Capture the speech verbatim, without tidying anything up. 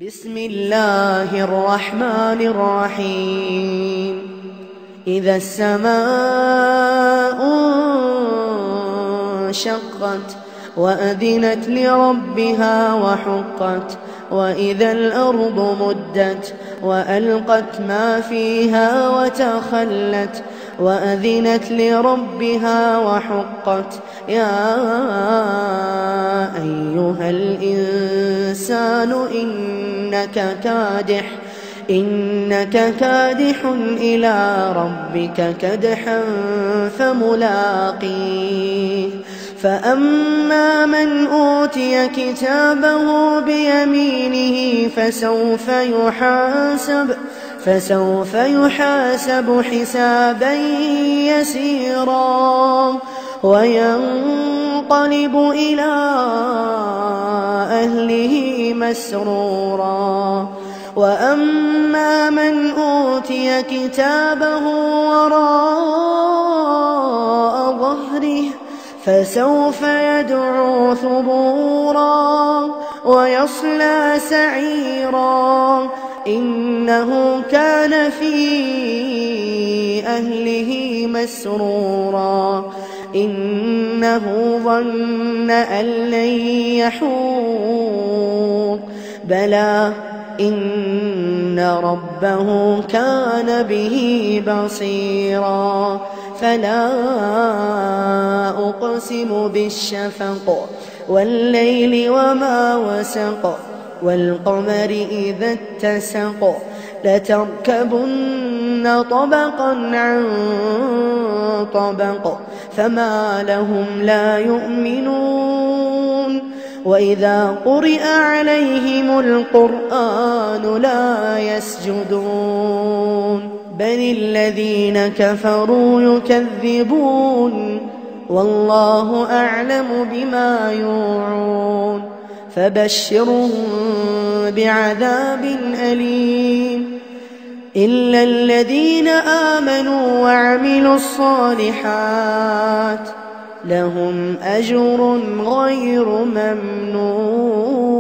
بسم الله الرحمن الرحيم. إذا السماء انشقت وأذنت لربها وحقت، وإذا الأرض مدت وألقت ما فيها وتخلت، وأذنت لربها وحقت. يا أيها الإنسان إنك كادح إنك كادح إلى ربك كدحا فملاقيه. فأما من أوتي كتابه بيمينه فسوف يحاسب فسوف يحاسب حسابا يسيرا، وينقلب إلى أهله مسرورا. وأما من أوتي كتابه وراء ظهره فسوف يدعو ثبورا ويصلى سعيرا، إنه كان في أهله مسرورا، إنه ظن أن لن يحور. بلى إن ربه كان به بصيرا. فلا أقسم بالشفق والليل وما وسق، والقمر إذا اتسق، لتركبن طبقا عن طبق، فما لهم لا يؤمنون. وإذا قرئ عليهم القرآن لا يسجدون، بل الذين كفروا يكذبون، والله أعلم بما يوعون. فبشرهم بعذاب أليم إلا الذين آمنوا وعملوا الصالحات لهم أجر غير ممنون.